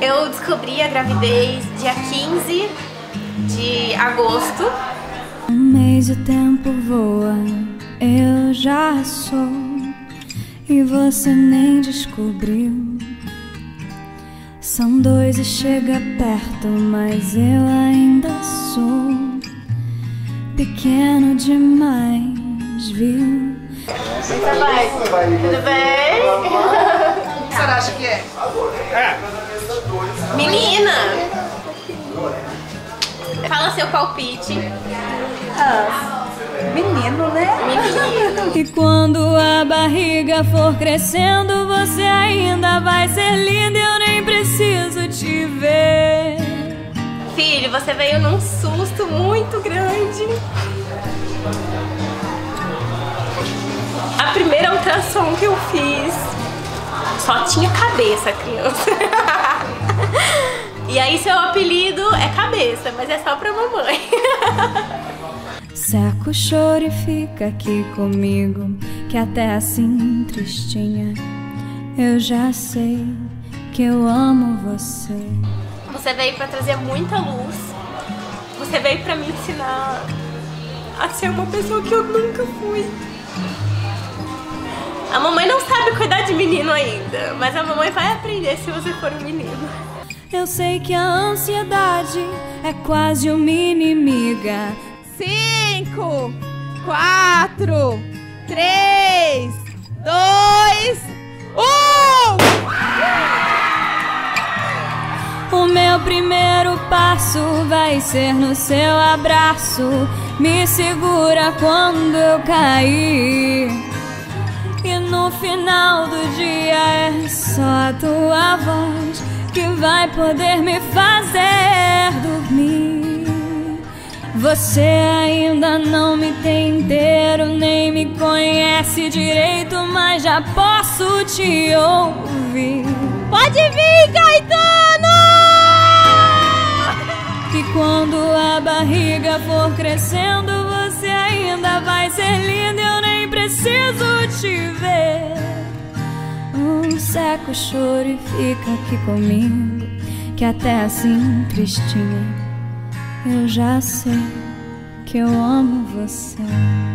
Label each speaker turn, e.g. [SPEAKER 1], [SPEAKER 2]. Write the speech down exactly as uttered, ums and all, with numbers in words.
[SPEAKER 1] Eu descobri a gravidez dia quinze de agosto.
[SPEAKER 2] Um mês o tempo voa, eu já sou, e você nem descobriu. São dois e chega perto, mas eu ainda sou pequeno demais, viu?
[SPEAKER 1] Tudo bem?
[SPEAKER 3] O que você acha que é?
[SPEAKER 1] Menina! Fala seu palpite.
[SPEAKER 3] Ah, menino, né?
[SPEAKER 1] Menino.
[SPEAKER 2] E quando a barriga for crescendo, você ainda vai ser linda, eu nem preciso te ver.
[SPEAKER 1] Filho, você veio num susto muito grande. A primeira ultrassom que eu fiz só tinha cabeça, criança. E aí seu apelido é cabeça, mas é só pra mamãe.
[SPEAKER 2] Seca o choro e fica aqui comigo, que até assim tristinha eu já sei que eu amo você.
[SPEAKER 1] Você veio pra trazer muita luz. Você veio pra me ensinar a ser uma pessoa que eu nunca fui. A mamãe não sabe cuidar de menino ainda, mas a mamãe vai aprender se você for um menino.
[SPEAKER 2] Eu sei que a ansiedade é quase uma inimiga.
[SPEAKER 3] Cinco, quatro, três, dois, um!
[SPEAKER 2] O meu primeiro passo vai ser no seu abraço. Me segura quando eu cair. E no final do dia é só a tua voz que vai poder me fazer dormir. Você ainda não me tem inteiro, nem me conhece direito, mas já posso te ouvir.
[SPEAKER 3] Pode vir, Caetano!
[SPEAKER 2] E quando a barriga for crescendo, você ainda vai ser linda, eu nem preciso te ver. Um seca o choro e fica aqui comigo, que até assim tristinha eu já sei que eu amo você.